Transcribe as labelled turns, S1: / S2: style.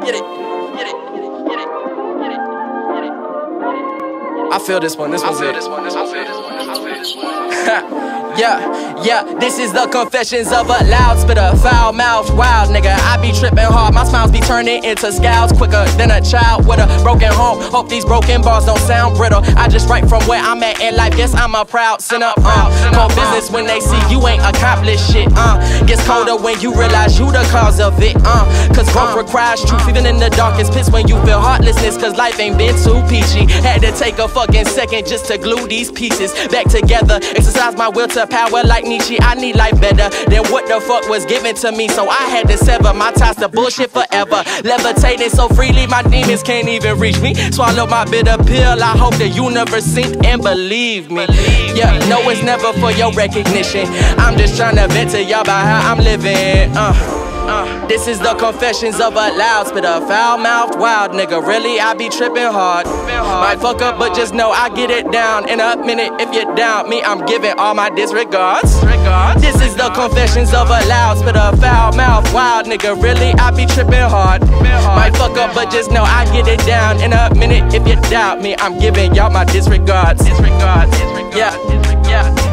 S1: Get it. I feel this one. This one's it. Yeah, this is the confessions of a loud spitter, foul-mouthed wild nigga. I be tripping hard, my smiles be turning into scowls quicker than a child with a broken home. Hope these broken bars don't sound brittle. I just write from where I'm at in life, guess I'm a proud sinner. Cold business when they see you ain't accomplished shit. Gets colder when you realize you the cause of it. Cause growth requires truth, even in the darkest pits when you feel heartlessness. Cause life ain't been too peachy. Had to take a fucking second just to glue these pieces back together. Exercise my will to power like Nietzsche. I need life better than what the fuck was given to me, so I had to sever my ties to bullshit forever. Levitating so freely my demons can't even reach me. Swallow my bitter pill, I hope the universe sink and believe me. Yeah, no, it's never for your recognition. I'm just trying to vent to y'all about how I'm living. This is the confessions of a loud spitter, foul-mouthed wild nigga. Really, I be tripping hard. Might fuck up, but just know I get it down in a minute. If you doubt me, I'm giving all my disregards. This is the confessions of a loud spitter, foul-mouthed wild nigga. Really, I be tripping hard. Might fuck up, but just know I get it down in a minute. If you doubt me, I'm giving y'all my disregards. Yeah.